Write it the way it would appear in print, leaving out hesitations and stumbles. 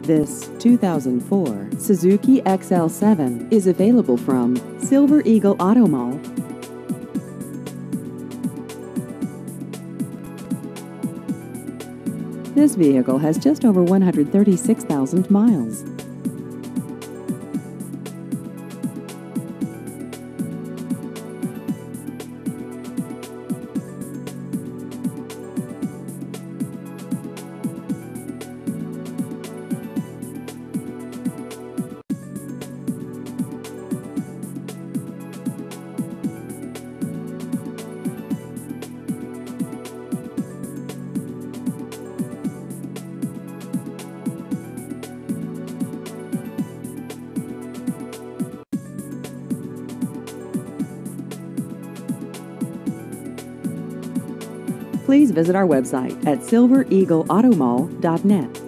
This 2004 Suzuki XL-7 is available from Silver Eagle Auto Mall. This vehicle has just over 136,000 miles. Please visit our website at silvereagleautomall.net.